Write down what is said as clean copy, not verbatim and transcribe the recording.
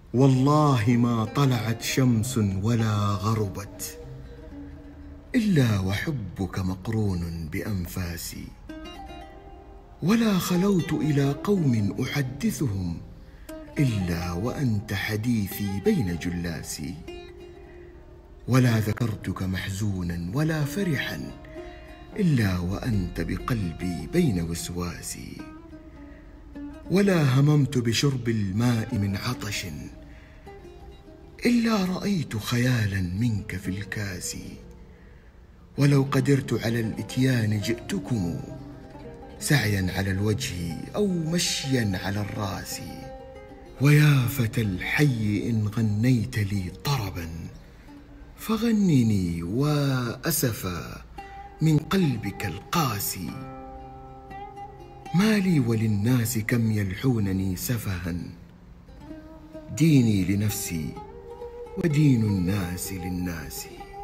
والله ما طلعت شمس ولا غربت إلا وحبك مقرون بأنفاسي، ولا خلوت إلى قوم أحدثهم إلا وأنت حديثي بين جلاسي، ولا ذكرتك محزونا ولا فرحا إلا وأنت بقلبي بين وسواسي، ولا هممت بشرب الماء من عطش إلا رأيت خيالا منك في الكاس، ولو قدرت على الإتيان جئتكم سعيا على الوجه أو مشيا على الراس، ويا فتى الحي إن غنيت لي طربا فغنني وأسفا من قلبك القاسي، ما لي وللناس كم يلحونني سفها، ديني لنفسي ودين الناس للناس.